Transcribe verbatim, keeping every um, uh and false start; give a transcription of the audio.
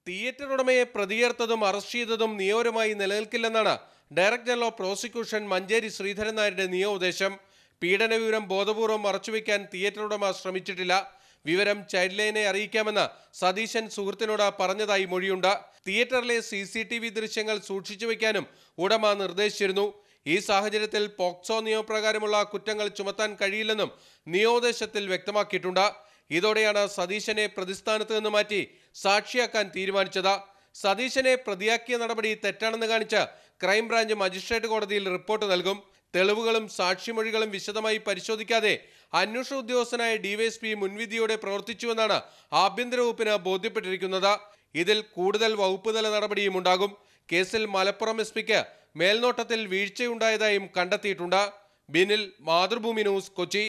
Theatre ഉടമയെ പ്രതിയേർത്തതും arrest ചെയ്തതും നിയമപരമായി നിലനിൽക്കില്ലെന്നാണ് director of prosecution Manjeri Sreedharan നായരുടെ നിയമോപദേശം. പീഡന വിവരം ബോധപൂർവം മറച്ചുവെക്കാൻ തിയേറ്റർ ഉടമ ശ്രമിച്ചിട്ടില്ല. വിവരം ചൈൽഡ് ലൈനെ അറിയിക്കാമെന്ന് സതീശൻ സുഹൃത്തിനോട് പറഞ്ഞതായി മൊഴിയുണ്ട്. തിയേറ്ററിലെ സി സി ടി വി ദൃശ്യങ്ങൾ സൂക്ഷിച്ചു വയ്ക്കാനും ഉടമ നിർദ്ദേശിച്ചിരുന്നു. ഈ സാഹചര്യത്തിൽ പോക്സോ നിയമപ്രകാരമുള്ള കുറ്റങ്ങൾ ചുമത്താൻ കഴിയില്ലെന്നും നിയമോപദേശത്തിൽ വ്യക്തമാക്കിയിട്ടുണ്ട്. ഇതോടെയാണ് സതീശനെ പ്രതിസ്ഥാനത്ത് നിന്ന് മാറ്റി സാക്ഷിയാക്കാൻ തീരുമാനിച്ചത്. സതീശനെ പ്രതിയാക്കിയ നടപടി തെറ്റാണെന്ന് കാണിച്ച് ക്രൈംബ്രാഞ്ച് മജിസ്ട്രേറ്റ് കോടതിയിൽ റിപ്പോർട്ട് നൽകും. തെളിവുകളും സാക്ഷിമൊഴികളും വിശദമായി പരിശോധിക്കാതെ അന്വേഷണ ഉദ്യോഗസ്ഥനായ ഡിവൈഎസ്പി മുൻവിധിയോടെ പ്രവർത്തിച്ചുവെന്നാണ് ആഭ്യന്തര വകുപ്പിന് ബോധ്യപ്പെട്ടിരിക്കുന്നത്. ഇതിൽ കൂടുതൽ വകുപ്പ് തല നടപടിയും ഉണ്ടാകും. കേസിൽ മലപ്പുറം എസ് പിക്ക് മേൽനോട്ടത്തിൽ വീഴ്ചയുണ്ടായതായും കണ്ടെത്തിയിട്ടുണ്ട്. ബിനിൽ, മാതൃഭൂമി ന്യൂസ്, കൊച്ചി.